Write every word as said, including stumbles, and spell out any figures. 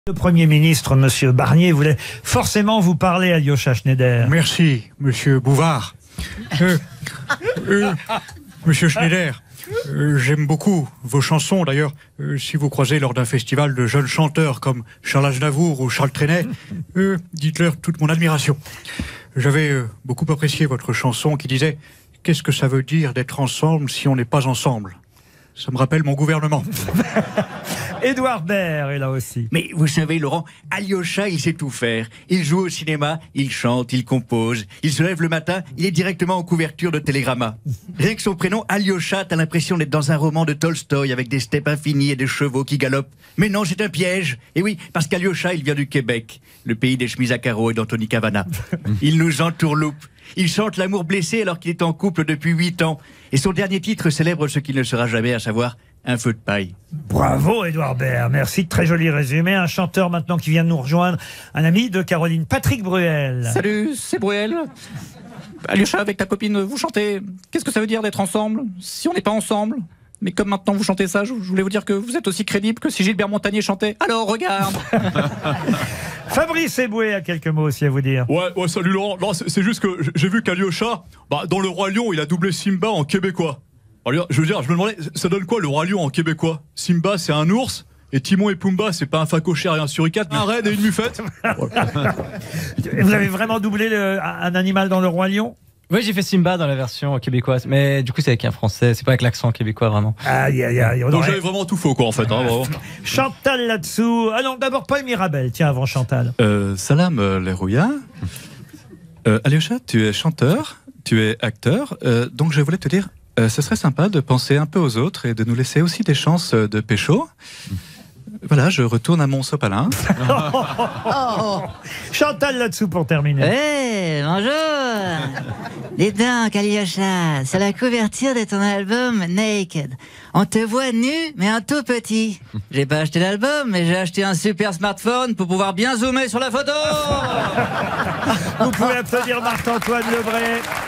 Le Premier ministre, Monsieur Barnier, voulait forcément vous parler, Alyosha Schneider. Merci, Monsieur Bouvard. Euh, euh, Monsieur Schneider, euh, j'aime beaucoup vos chansons. D'ailleurs, euh, si vous croisez lors d'un festival de jeunes chanteurs comme Charles Aznavour ou Charles Trenet, euh, dites-leur toute mon admiration. J'avais euh, beaucoup apprécié votre chanson qui disait « Qu'est-ce que ça veut dire d'être ensemble si on n'est pas ensemble ?» Ça me rappelle mon gouvernement. Édouard Baird est là aussi. Mais vous savez, Laurent, Alyosha, il sait tout faire. Il joue au cinéma, il chante, il compose. Il se lève le matin, il est directement en couverture de Télérama. Rien que son prénom, Alyosha, t'as l'impression d'être dans un roman de Tolstoï avec des steppes infinies et des chevaux qui galopent. Mais non, c'est un piège. Et oui, parce qu'Alyosha, il vient du Québec, le pays des chemises à carreaux et d'Anthony Cavana. Il nous entourloupe. Il chante l'amour blessé alors qu'il est en couple depuis huit ans. Et son dernier titre célèbre ce qu'il ne sera jamais, à savoir un feu de paille. Bravo, Édouard Baird. Merci, très joli résumé. Un chanteur maintenant qui vient de nous rejoindre, un ami de Caroline, Patrick Bruel. Salut, c'est Bruel. Alyosha, avec ta copine, vous chantez. Qu'est-ce que ça veut dire d'être ensemble si on n'est pas ensemble? Mais comme maintenant vous chantez ça, je voulais vous dire que vous êtes aussi crédible que si Gilbert Montagnier chantait. Alors regarde. Fabrice Eboué a quelques mots aussi à vous dire. Ouais, ouais, salut Laurent. Non, c'est juste que j'ai vu qu'Alyosha, bah, dans Le Roi Lion, il a doublé Simba en québécois. Alors, je veux dire, je me demandais, ça donne quoi Le Roi Lion en québécois? Simba, c'est un ours, et Timon et Pumba, c'est pas un phacochère et un suricate, mais un renne et une mufette. Vous avez vraiment doublé le, un animal dans Le Roi Lion? Oui, j'ai fait Simba dans la version québécoise, mais du coup c'est avec un français, c'est pas avec l'accent québécois vraiment. Aïe, aïe, aïe. Donc j'avais vraiment tout faux quoi en fait. Hein, Chantal là-dessous. Ah non, d'abord Paul Mirabel, tiens, avant Chantal. Euh, salam euh, les rouillas. Euh, Alyosha, tu es chanteur, tu es acteur, euh, donc je voulais te dire, euh, ce serait sympa de penser un peu aux autres et de nous laisser aussi des chances de pécho. Voilà, je retourne à mon sopalin. Oh. Chantal là-dessous pour terminer. Hey, bonjour. Dis donc, Alyosha, c'est la couverture de ton album Naked. On te voit nu, mais un tout petit. J'ai pas acheté l'album, mais j'ai acheté un super smartphone pour pouvoir bien zoomer sur la photo. Vous pouvez applaudir Marc-Antoine Lebray.